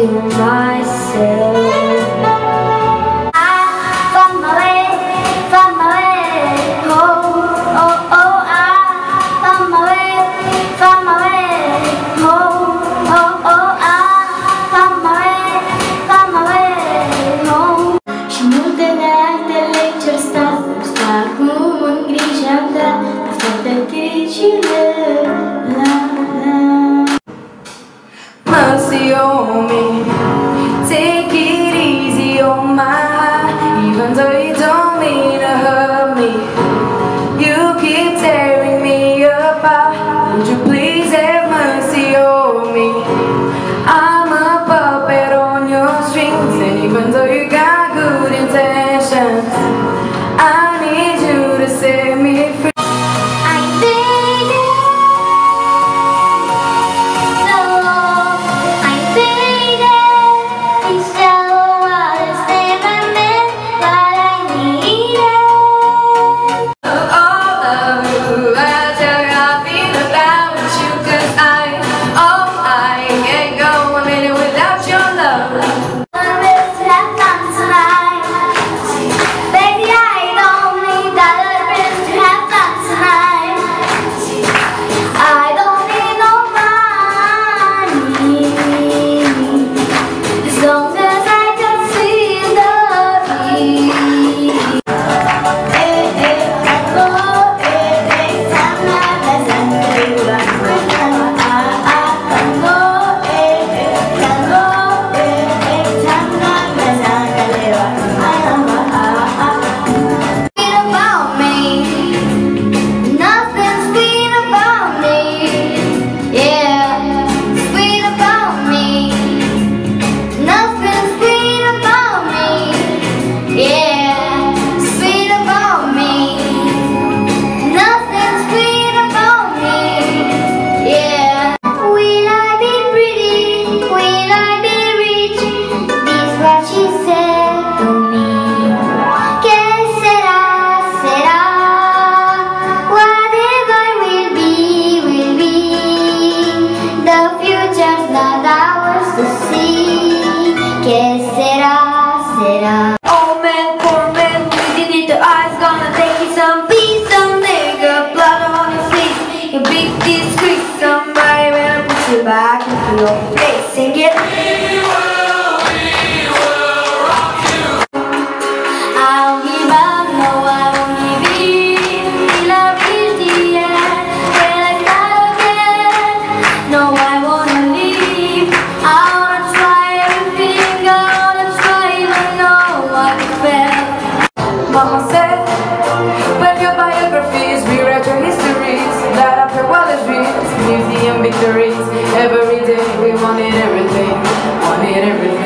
to myself. Mercy on me, take it easy on my heart. Even though you don't mean to hurt me, you keep tearing me apart. Would you please have mercy on me? I'm a puppet on your strings, and even though you got good intentions, I need you to set me free. Old man, poor man, we need the eyes. Gonna take you some peace, some nigga, blood on your face. You big discreet, somebody better put you back into your place. Sing it. We will rock you. I don't give up, no, I won't give in. Till I reach the end, when I start again. No, I wanna leave. I wanna try everything, I wanna try even know what I felt. Mama said, when your biographies rewrite your histories, light up your wildest dreams, museum victories. Every day we wanted everything, wanted everything.